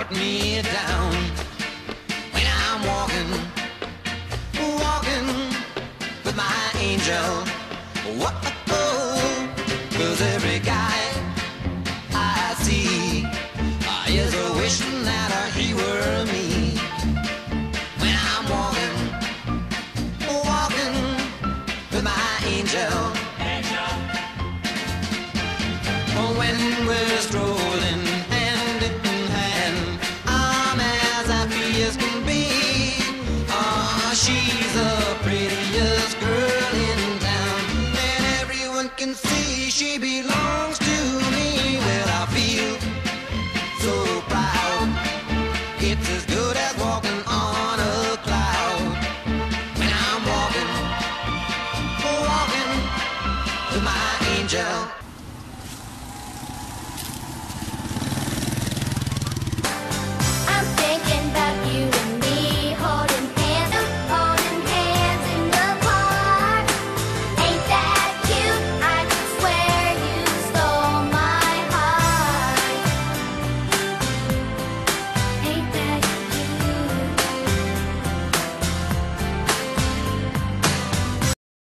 brought me down. When I'm walking, walking with my angel. Whoa, 'cause every guy I see is wishing that he were me. When I'm walking, walking with my angel. When we're strolling hand in hand, I'm as happy as can be. She's the prettiest girl in town, and everyone can see she belongs to me. Well, I feel so proud. It's as good as walking on a cloud. When I'm walking, walking with my angel.